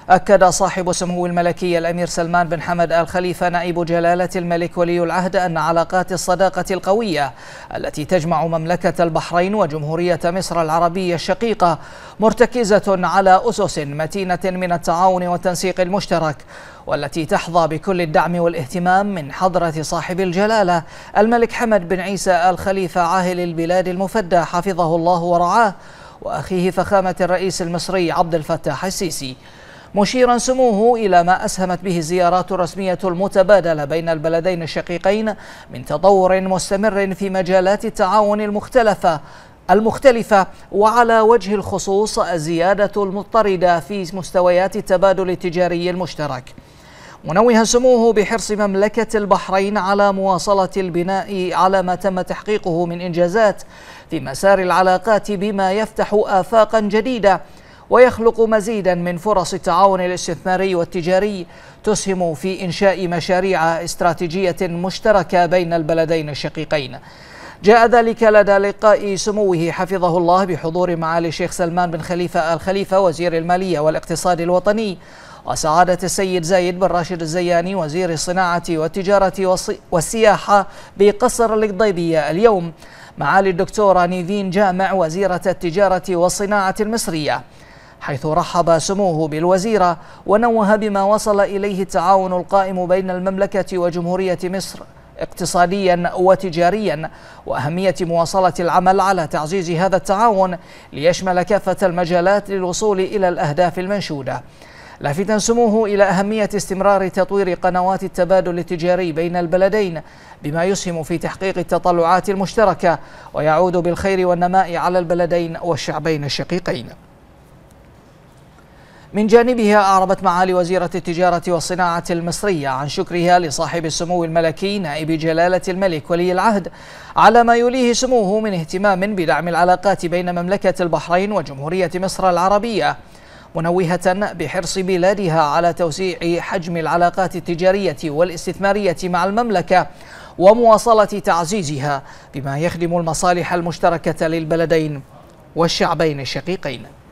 أكد صاحب سمو الملكي الأمير سلمان بن حمد آل خليفة نائب جلالة الملك ولي العهد أن علاقات الصداقة القوية التي تجمع مملكة البحرين وجمهورية مصر العربية الشقيقة مرتكزة على أسس متينة من التعاون والتنسيق المشترك، والتي تحظى بكل الدعم والاهتمام من حضرة صاحب الجلالة الملك حمد بن عيسى آل خليفة عاهل البلاد المفدى حفظه الله ورعاه، وأخيه فخامة الرئيس المصري عبد الفتاح السيسي، مشيرا سموه إلى ما أسهمت به الزيارات الرسمية المتبادلة بين البلدين الشقيقين من تطور مستمر في مجالات التعاون المختلفة، وعلى وجه الخصوص الزيادة المضطردة في مستويات التبادل التجاري المشترك، منوها سموه بحرص مملكة البحرين على مواصلة البناء على ما تم تحقيقه من إنجازات في مسار العلاقات، بما يفتح آفاقا جديدة ويخلق مزيدا من فرص التعاون الاستثماري والتجاري تسهم في إنشاء مشاريع استراتيجية مشتركة بين البلدين الشقيقين. جاء ذلك لدى لقاء سموه حفظه الله بحضور معالي الشيخ سلمان بن خليفة آل خليفة وزير المالية والاقتصاد الوطني، وسعادة السيد زايد بن راشد الزياني وزير الصناعة والتجارة والسياحة بقصر القضيبية اليوم، معالي الدكتورة نيفين جامع وزيرة التجارة والصناعة المصرية، حيث رحب سموه بالوزيرة ونوه بما وصل إليه التعاون القائم بين المملكة وجمهورية مصر اقتصاديا وتجاريا، وأهمية مواصلة العمل على تعزيز هذا التعاون ليشمل كافة المجالات للوصول إلى الأهداف المنشودة، لافتا سموه إلى أهمية استمرار تطوير قنوات التبادل التجاري بين البلدين بما يسهم في تحقيق التطلعات المشتركة ويعود بالخير والنماء على البلدين والشعبين الشقيقين. من جانبها أعربت معالي وزيرة التجارة والصناعة المصرية عن شكرها لصاحب السمو الملكي نائب جلالة الملك ولي العهد على ما يوليه سموه من اهتمام بدعم العلاقات بين مملكة البحرين وجمهورية مصر العربية، منوهة بحرص بلادها على توسيع حجم العلاقات التجارية والاستثمارية مع المملكة ومواصلة تعزيزها بما يخدم المصالح المشتركة للبلدين والشعبين الشقيقين.